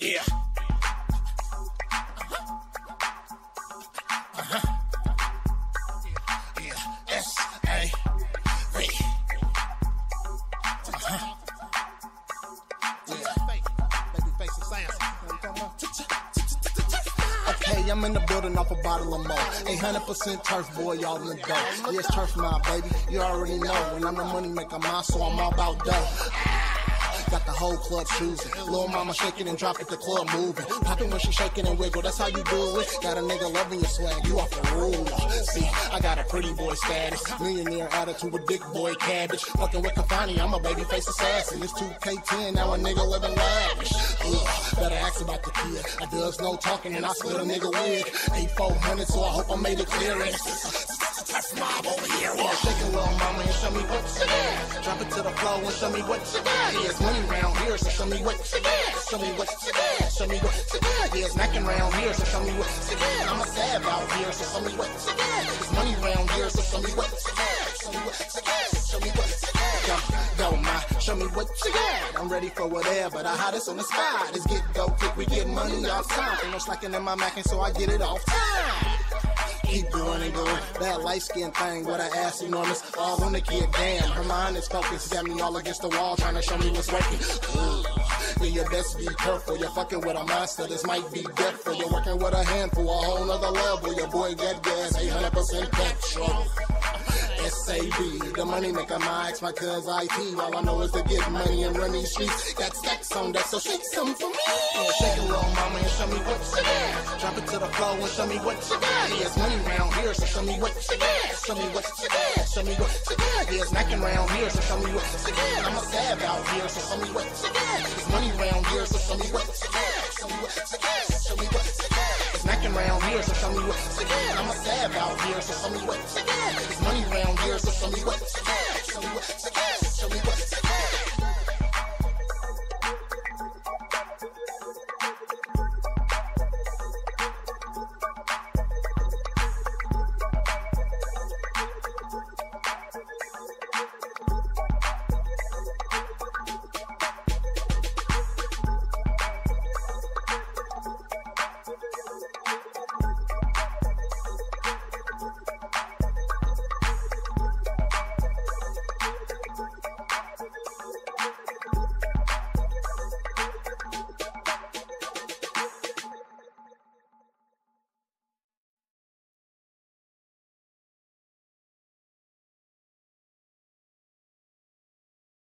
Yeah. Yeah. S-A-V. Okay, I'm in the building off a bottle of mo. 800% turf, boy, y'all in the go. Yeah, it's turf mob, baby. You already know. When I'm the money maker, so I'm all about dough. Got the whole club choosing. Lil' mama shaking and drop it, the club moving. Popping when she shaking and wiggle, that's how you do it. Got a nigga loving your swag, you off the rule. See, I got a pretty boy status. Millionaire attitude with dick boy cabbage. Fucking with Kafani, I'm a baby face assassin. It's 2K10, now a nigga living lavish. Better ask about the kid. I does no talking and I split a nigga wig. 8400, so I hope I made it clear. Tough mob over here. Yeah, shake it, little mama, and show me what you got. Drop it to the floor and show me what you got. Yeah, it's money round here, so show me what you got. Show me what you got. Show me what you got. Yeah, it's knocking round here, so show me what you got. I'm a stab out here, so show me what you got. It's money round here, so show me what you got. Show me what you got. Show me what you got. Go, ma, show me what you got. I'm ready for whatever. The hottest on the spot. Let's get go quick, we get money off time. Ain't no slacking in my Mac, and so I get it off time. Keep doing and doing. That light skin thing with her ass enormous. All on the kid, damn. Her mind is focused. Got me all against the wall trying to show me what's working. Yeah, you best be careful. You're fucking with a monster. This might be deathful. You're working with a handful. A whole nother level. Your boy got gas. 800% petrol. S-A-B, the money maker, my ex, my cuz IT. All I know is to get money and run these streets. Got stacks on that, so shake some for me. Yeah, shake it, little mama, and show me what you got. Drop it to the floor and show me what you got. Yeah, it's money round here, so show me what you got. Show me what you got. Show me what you got. Yeah, it's knocking round here, so show me what you got. I'm a stab out here, so show me what you got. It's money round here, so show me what you got. Show me what you got. Show me what you got. It's knocking round here, so show me what you got. I'm a stab out here, so show me what you got. It's money round here, so show me what you got. Show me what you got.